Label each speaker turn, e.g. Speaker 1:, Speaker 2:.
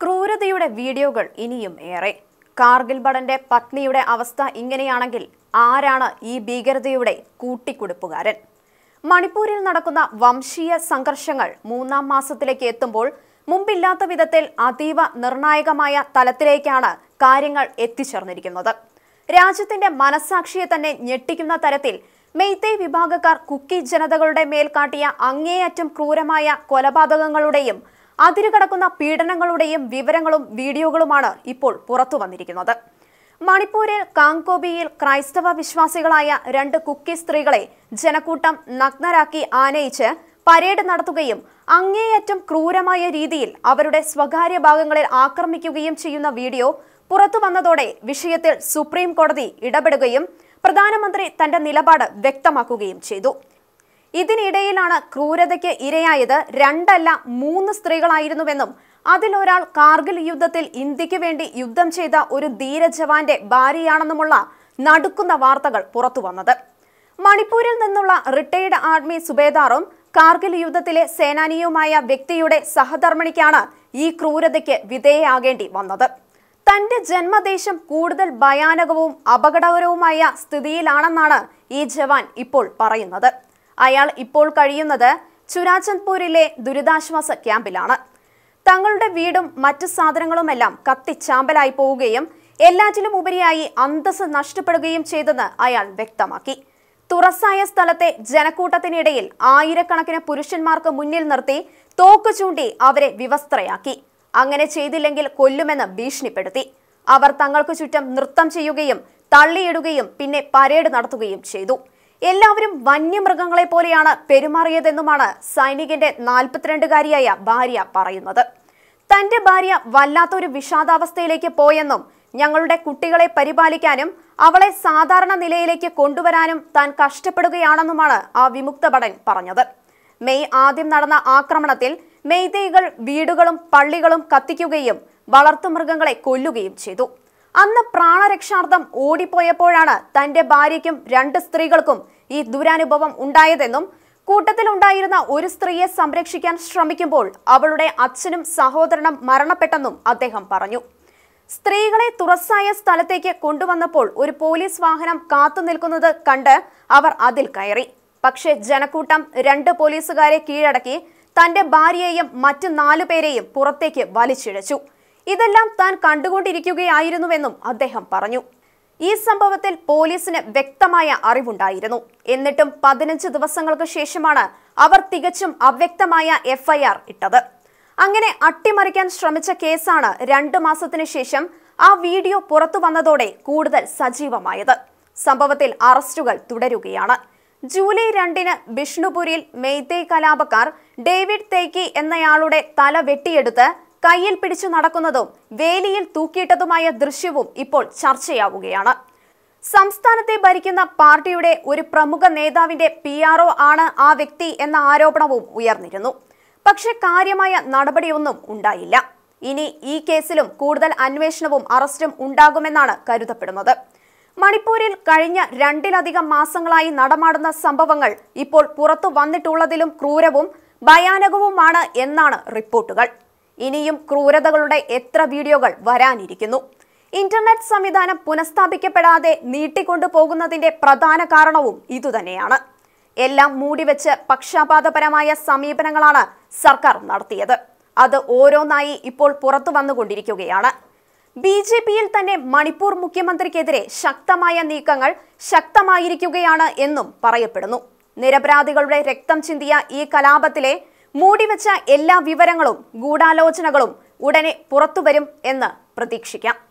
Speaker 1: ക്രൂരതയുടെ വീഡിയോകൾ ഇനിയും ഏറെ. കാർഗിൽ ഭടന്റെ പത്നിയുടെ അവസ്ഥ ഇങ്ങനെയാണെങ്കിൽ ആരാണ് ഈ ഭീകരതയുടെ കൂട്ടിക്കുടുപ്പുകാരൻ? മണിപ്പൂരിൽ നടക്കുന്ന വംശീയ സംഘർഷങ്ങൾ 3-ാം മാസത്തിലേക്ക് എത്തുമ്പോൾ മുമ്പില്ലാത്ത വിധത്തിൽ അതീവ നിർണായകമായ തലത്തിലേക്കാണ് കാര്യങ്ങൾ എത്തിച്ചേർന്നിരിക്കുന്നത്. രാജ്യത്തിന്റെ മനസാക്ഷിയെ തന്നെ ഞെട്ടിക്കുന്ന തരത്തിൽ മെയ്തേയ് വിഭാഗക്കാർ കുക്കി ജനതകളുടെ മേൽ കാട്ടിയ അങ്ങേയറ്റം ക്രൂരമായ കൊലപാതകങ്ങളുടെയും അതിരുകടക്കുന്ന പീഡനങ്ങളുടെയും വിവരങ്ങളും വീഡിയോകളുമാണ് ഇപ്പോൾ പുറത്തു വന്നിരിക്കുന്നത്. മണിപ്പൂരിൽ കാങ്കോബിയിൽ ക്രൈസ്തവ വിശ്വാസികളായ 2 കുക്കി സ്ത്രീകളെ ജനക്കൂട്ടം നഗ്നരാക്കി ആനയിച്ച് പരേഡ് നടത്തുകയും അങ്ങേയറ്റം ക്രൂരമായ രീതിയിൽ അവരുടെ സ്വകാര്യ ഭാഗങ്ങളിൽ ആക്രമിക്കുകയും ചെയ്യുന്ന വീഡിയോ പുറത്തു വന്നതോടെ വിഷയത്തിൽ സുപ്രീം കോടതി ഇടപെടുകയും പ്രധാനമന്ത്രി തന്റെ നിലപാട് വ്യക്തമാക്കുകയും ചെയ്തു. ഇതിനിടയിലാണ് ക്രൂരതയ്ക്ക് ഇരയായത് 2 അല്ല 3 സ്ത്രീകളായിരുന്നുവെന്നും അതിലൊരാൾ കാർഗിൽ യുദ്ധത്തിൽ ഇന്ത്യക്ക് വേണ്ടി യുദ്ധം ചെയ്ത ഒരു ധീര ജവാന്റെ ഭാര്യയാണെന്നുമുള്ള നടുക്കുന്ന വാർത്തകൾ പുറത്തു വന്നത്. മണിപ്പൂരിൽ നിന്നുള്ള റിട്ടയർഡ് ആർമി സുബേദാറും കാർഗിൽ യുദ്ധത്തിലെ സേനാനിയുമായ വ്യക്തിയുടെ സഹധർമ്മിണിക്കാണ് ഈ ക്രൂരതയ്ക്ക് വിധേയയാകേണ്ടി വന്നത്. തന്റെ ജന്മദേശം കൂടുതൽ ഭയാനകവും അപകടകരവുമായ സ്ഥിതിയിലാണെന്നാണ് ഈ ജവാൻ ഇപ്പോൾ പറയുന്നത്. അയാൾ ഇപ്പോൾ കഴിയുന്നത് ചുരാചന്ദ്പൂരിലെ ദുരിതാശ്വാസ ക്യാമ്പിലാണ്. തങ്ങളുടെ വീടും മറ്റു സാധനങ്ങളുമെല്ലാം കത്തിച്ചാമ്പലായി പോവുകയും എല്ലാറ്റിലും ഉപരിയായി അന്തസ്സ് നഷ്ടപ്പെടുകയും ചെയ്തെന്ന് അയാൾ വ്യക്തമാക്കി. തുറസായ സ്ഥലത്തെ ജനക്കൂട്ടത്തിനിടയിൽ ആയിരക്കണക്കിന് പുരുഷന്മാർക്ക് മുന്നിൽ നിർത്തി തോക്ക് ചൂണ്ടി അവരെ വിവസ്ത്രയാക്കി. അങ്ങനെ ചെയ്തില്ലെങ്കിൽ കൊല്ലുമെന്ന് ഭീഷണിപ്പെടുത്തി. അവർ തങ്ങൾക്ക് ചുറ്റും നൃത്തം ചെയ്യുകയും തള്ളിയിടുകയും പിന്നെ പരേഡ് നടത്തുകയും ചെയ്തു. എല്ലാവരും വന്യമൃഗങ്ങളെ പോലെയാണ് പെരുമാറിയതെന്നുമാണ് സൈനികന്റെ 42-കാരിയായ ഭാര്യ പറയുന്നത്. തന്റെ ഭാര്യ വല്ലാത്തൊരു വിഷാദാവസ്ഥയിലേക്ക് പോയെന്നും ഞങ്ങളുടെ കുട്ടികളെ പരിപാലിക്കാനും അവളെ സാധാരണ നിലയിലേക്ക് കൊണ്ടുവരാനും താൻ കഷ്ടപ്പെടുകയാണെന്നുമാണ് ആ വിമുക്ത ഭടൻ പറഞ്ഞത്. മെയ് ആദ്യം നടന്ന ആക്രമണത്തിൽ മെയ്തേയ്കൾ വീടുകളും പള്ളികളും കത്തിക്കുകയും വളർത്തുമൃഗങ്ങളെ കൊല്ലുകയും ചെയ്തു. അന്ന് പ്രാണരക്ഷാർത്ഥം ഓടിപ്പോയപ്പോഴാണ് തന്റെ ഭാര്യയ്ക്കും 2 സ്ത്രീകൾക്കും ഈ ദുരനുഭവം ഉണ്ടായതെന്നും കൂട്ടത്തിലുണ്ടായിരുന്ന ഒരു സ്ത്രീയെ സംരക്ഷിക്കാൻ ശ്രമിക്കുമ്പോൾ അവളുടെ അച്ഛനും സഹോദരനും മരണപ്പെട്ടെന്നും അദ്ദേഹം പറഞ്ഞു. സ്ത്രീകളെ തുറസായ സ്ഥലത്തേക്ക് കൊണ്ടുവന്നപ്പോൾ ഒരു പോലീസ് വാഹനം കാത്തുനിൽക്കുന്നത് കണ്ട് അവർ അതിൽ കയറി. പക്ഷേ ജനക്കൂട്ടം 2 പോലീസുകാരെ കീഴടക്കി തന്റെ ഭാര്യയെയും മറ്റു 4 പേരെയും പുറത്തേക്ക് വലിച്ചിഴച്ചു. ഇതെല്ലാം താൻ കണ്ടുകൊണ്ടിരിക്കുകയായിരുന്നുവെന്നും അദ്ദേഹം പറഞ്ഞു. ഈ സംഭവത്തിൽ പോലീസിന് വ്യക്തമായ അറിവുണ്ടായിരുന്നു. എന്നിട്ടും 15 ദിവസങ്ങൾക്ക് ശേഷമാണ് അവർ തികച്ചും അവ്യക്തമായ FIR ഇട്ടത്. അങ്ങനെ അട്ടിമറിക്കാൻ ശ്രമിച്ച കേസാണ് 2 മാസത്തിനു ശേഷം ആ വീഡിയോ പുറത്തു വന്നതോടെ കൂടുതൽ സജീവമായത്. സംഭവത്തിൽ അറസ്റ്റുകൾ തുടരുകയാണ്. ജൂലൈ 2-ന് ബിഷ്ണുപുരിൽ മെയ്തേയ് കലാപക്കാർ ഡേവിഡ് തേക്കി എന്നയാളുടെ തല വെട്ടിയെടുത്ത് കയ്യിൽ പിടിച്ചു നടക്കുന്നതും വേലിയിൽ തൂക്കിയിട്ടതുമായ ദൃശ്യവും ഇപ്പോൾ ചർച്ചയാവുകയാണ്. സംസ്ഥാനത്തെ ഭരിക്കുന്ന പാർട്ടിയുടെ ഒരു പ്രമുഖ നേതാവിന്റെ PRO ആണ് ആ വ്യക്തി എന്ന ആരോപണവും ഉയർന്നിരുന്നു. പക്ഷെ കാര്യമായ നടപടിയൊന്നും ഉണ്ടായില്ല. ഇനി ഈ കേസിലും കൂടുതൽ അന്വേഷണവും അറസ്റ്റും ഉണ്ടാകുമെന്നാണ് കരുതപ്പെടുന്നത്. മണിപ്പൂരിൽ കഴിഞ്ഞ 2-ലധികം മാസങ്ങളായി നടമാടുന്ന സംഭവങ്ങൾ ഇപ്പോൾ പുറത്തു വന്നിട്ടുള്ളതിലും ക്രൂരവും ഭയാനകവുമാണ് എന്നാണ് റിപ്പോർട്ടുകൾ. ഇനിയും ക്രൂരതകളുടെ എത്ര വീഡിയോകൾ വരാനിരിക്കുന്നു? ഇന്റർനെറ്റ് സംവിധാനം പുനഃസ്ഥാപിക്കപ്പെടാതെ നീട്ടിക്കൊണ്ടു പോകുന്നതിന്റെ പ്രധാന കാരണവും ഇതുതന്നെയാണ്. എല്ലാം മൂടിവെച്ച് പക്ഷപാതപരമായ സമീപനങ്ങളാണ് സർക്കാർ നടത്തിയത്. അത് ഓരോന്നായി ഇപ്പോൾ പുറത്തു വന്നുകൊണ്ടിരിക്കുകയാണ്. BJP-യിൽ തന്നെ മണിപ്പൂർ മുഖ്യമന്ത്രിക്കെതിരെ ശക്തമായ നീക്കങ്ങൾ ശക്തമായിരിക്കുകയാണ് എന്നും പറയപ്പെടുന്നു. നിരപരാധികളുടെ രക്തം ചിന്തിയ ഈ കലാപത്തിലെ മൂടിവെച്ച എല്ലാ വിവരങ്ങളും ഗൂഢാലോചനകളും ഉടനെ പുറത്തുവരും എന്ന് പ്രതീക്ഷിക്കാം.